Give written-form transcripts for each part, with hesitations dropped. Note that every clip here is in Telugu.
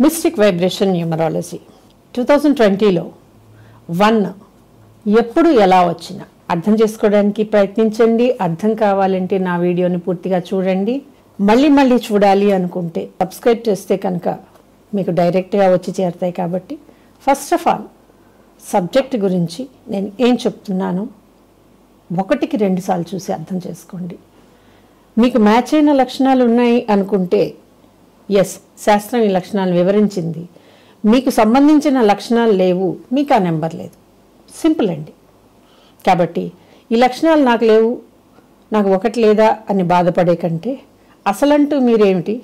మిస్టిక్ వైబ్రేషన్ న్యూమరాలజీ 2020లో 1 ఎప్పుడు ఎలా వచ్చినా అర్థం చేసుకోవడానికి ప్రయత్నించండి. అర్థం కావాలంటే నా వీడియోని పూర్తిగా చూడండి. మళ్ళీ చూడాలి అనుకుంటే సబ్స్క్రైబ్ చేస్తే కనుక మీకు డైరెక్ట్గా వచ్చి చేరుతాయి. కాబట్టి ఫస్ట్ ఆఫ్ ఆల్ సబ్జెక్ట్ గురించి నేను ఏం చెప్తున్నానో 1కి 2 సార్లు చూసి అర్థం చేసుకోండి. మీకు మ్యాచ్ అయిన లక్షణాలు ఉన్నాయి అనుకుంటే ఎస్, శాస్త్రం ఈ లక్షణాలు వివరించింది. మీకు సంబంధించిన లక్షణాలు లేవు, మీకు ఆ నెంబర్ లేదు. సింపుల్ అండి. కాబట్టి ఈ లక్షణాలు నాకు లేవు, నాకు 1 లేదా అని బాధపడే కంటే అసలంటూ మీరేమిటి,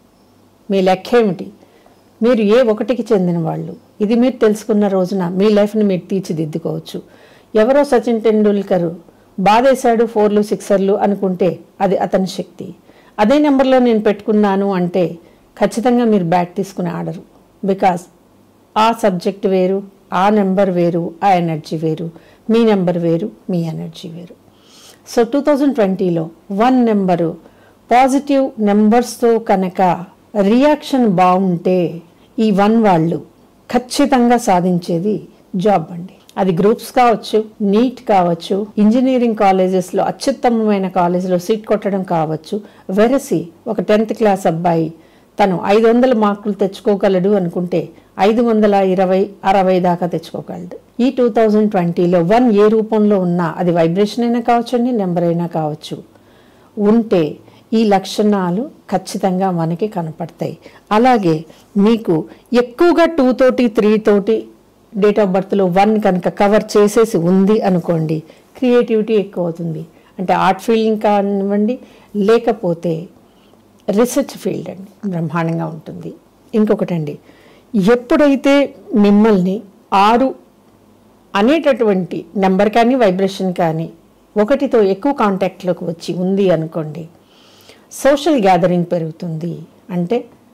మీ లెక్క ఏమిటి, మీరు ఏ 1కి చెందిన వాళ్ళు, ఇది మీరు తెలుసుకున్న రోజున మీ లైఫ్ని మీరు తీర్చిదిద్దుకోవచ్చు. ఎవరో సచిన్ టెండూల్కర్ బాధేశాడు 4లు 6లు అనుకుంటే అది అతని శక్తి. అదే నెంబర్లో నేను పెట్టుకున్నాను అంటే ఖచ్చితంగా మీరు బ్యాట్ తీసుకుని ఆడరు. బికాస్ ఆ సబ్జెక్ట్ వేరు, ఆ నెంబర్ వేరు, ఆ ఎనర్జీ వేరు, మీ నెంబర్ వేరు, మీ ఎనర్జీ వేరు. సో 2020లో 1 నెంబరు పాజిటివ్ నెంబర్స్తో కనుక రియాక్షన్ బాగుంటే ఈ 1 వాళ్ళు ఖచ్చితంగా సాధించేది జాబ్ అండి. అది గ్రూప్స్ కావచ్చు, నీట్ కావచ్చు, ఇంజనీరింగ్ కాలేజెస్లో అత్యుత్తమమైన కాలేజీలో సీట్ కొట్టడం కావచ్చు. వెరసి ఒక 10th క్లాస్ అబ్బాయి తను 500 మార్కులు తెచ్చుకోగలడు అనుకుంటే 520, 60 దాకా తెచ్చుకోగలడు. ఈ 2020లో 1 ఏ రూపంలో ఉన్నా, అది వైబ్రేషన్ అయినా కావచ్చండి, నెంబర్ అయినా కావచ్చు, ఉంటే ఈ లక్షణాలు ఖచ్చితంగా మనకి కనపడతాయి. అలాగే మీకు ఎక్కువగా 2 తోటి 3 తోటి డేట్ ఆఫ్ బర్త్లో 1 కనుక కవర్ చేసేసి ఉంది అనుకోండి, క్రియేటివిటీ ఎక్కువ అవుతుంది. అంటే ఆర్ట్ ఫీల్డింగ్ కానివ్వండి, లేకపోతే రీసెర్చ్ ఫీల్డ్ అండి, బ్రహ్మాండంగా ఉంటుంది. ఇంకొకటండి, ఎప్పుడైతే మిమ్మల్ని 6 అనేటటువంటి నెంబర్ కానీ వైబ్రేషన్ కానీ 1తో ఎక్కువ కాంటాక్ట్లోకి వచ్చి ఉంది అనుకోండి, సోషల్ గ్యాదరింగ్ పెరుగుతుంది. అంటే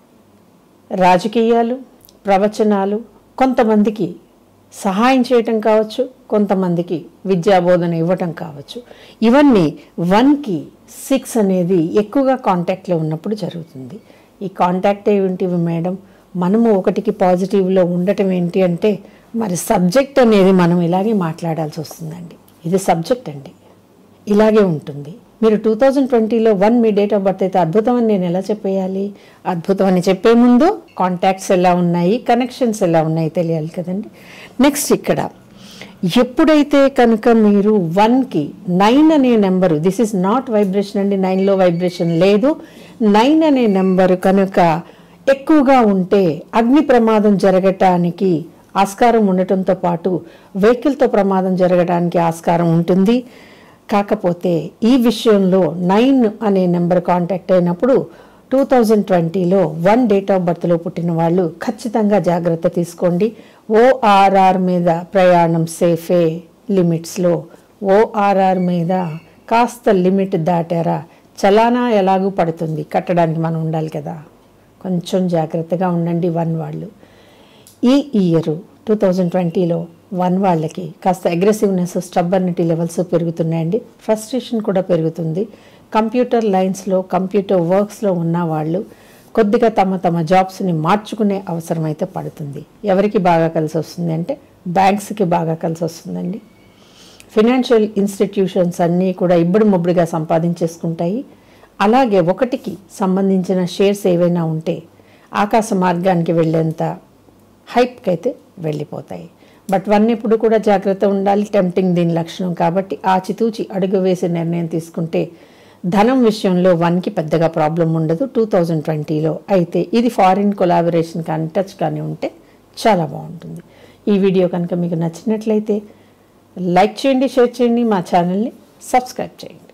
రాజకీయాలు, ప్రవచనాలు, కొంతమందికి సహాయం చేయటం కావచ్చు, కొంతమందికి విద్యాబోధన ఇవ్వటం కావచ్చు. ఇవన్నీ 1కి 6 అనేది ఎక్కువగా కాంటాక్ట్లో ఉన్నప్పుడు జరుగుతుంది. ఈ కాంటాక్ట్ ఏంటివి మేడం, మనము 1కి పాజిటివ్లో ఉండటం ఏంటి అంటే మరి సబ్జెక్ట్ అనేది మనం ఇలాగే మాట్లాడాల్సి వస్తుందండి. ఇది సబ్జెక్ట్ అండి, ఇలాగే ఉంటుంది. మీరు 2020లో 1 మీ డేట్ ఆఫ్ బర్త్ అయితే అద్భుతం అని నేను ఎలా చెప్పేయాలి? అద్భుతం అని చెప్పే ముందు కాంటాక్ట్స్ ఎలా ఉన్నాయి, కనెక్షన్స్ ఎలా ఉన్నాయి తెలియాలి కదండి. నెక్స్ట్ ఇక్కడ ఎప్పుడైతే కనుక మీరు 1కి 9 అనే number, this is not vibration అండి, 9లో వైబ్రేషన్ లేదు. 9 అనే నెంబరు కనుక ఎక్కువగా ఉంటే అగ్ని ప్రమాదం జరగటానికి ఆస్కారం ఉండటంతో పాటు వెహికల్తో ప్రమాదం జరగడానికి ఆస్కారం ఉంటుంది. కాకపోతే ఈ విషయంలో 9 అనే నెంబర్ కాంటాక్ట్ అయినప్పుడు 2020లో 1 డేట్ ఆఫ్ బర్త్లో పుట్టిన వాళ్ళు ఖచ్చితంగా జాగ్రత్త తీసుకోండి. ఓఆర్ఆర్ మీద ప్రయాణం సేఫే, లిమిట్స్లో. ఓఆర్ఆర్ మీద కాస్త లిమిట్ దాటారా చలానా ఎలాగూ పడుతుంది, కట్టడానికి మనం ఉండాలి కదా, కొంచెం జాగ్రత్తగా ఉండండి 1 వాళ్ళు. ఈ ఇయర్ 2020లో 1 వాళ్ళకి కాస్త అగ్రెసివ్నెస్, స్టబ్బర్నిటీ లెవెల్స్ పెరుగుతున్నాయండి. ఫ్రస్ట్రేషన్ కూడా పెరుగుతుంది. కంప్యూటర్ లైన్స్లో, కంప్యూటర్ వర్క్స్లో ఉన్న వాళ్ళు కొద్దిగా తమ జాబ్స్ని మార్చుకునే అవసరం అయితే పడుతుంది. ఎవరికి బాగా కలిసి వస్తుంది అంటే బ్యాంక్స్కి బాగా కలిసి వస్తుందండి. ఫినాన్షియల్ ఇన్స్టిట్యూషన్స్ అన్నీ కూడా ఇబ్బడి ముబ్బడిగా సంపాదించేసుకుంటాయి. అలాగే 1కి సంబంధించిన షేర్స్ ఏవైనా ఉంటే ఆకాశ మార్గానికి వెళ్ళేంత హైప్కి అయితే వెళ్ళిపోతాయి. బట్ 1 ఎప్పుడు కూడా జాగ్రత్త ఉండాలి, టెంప్టింగ్ దీని లక్షణం. కాబట్టి ఆచితూచి అడుగు వేసి నిర్ణయం తీసుకుంటే ధనం విషయంలో 1కి పెద్దగా ప్రాబ్లం ఉండదు 2020లో. అయితే ఇది ఫారిన్ కొలాబరేషన్ కానీ టచ్ కానీ ఉంటే చాలా బాగుంటుంది. ఈ వీడియో కనుక మీకు నచ్చినట్లయితే లైక్ చేయండి, షేర్ చేయండి, మా ఛానల్ని సబ్స్క్రైబ్ చేయండి.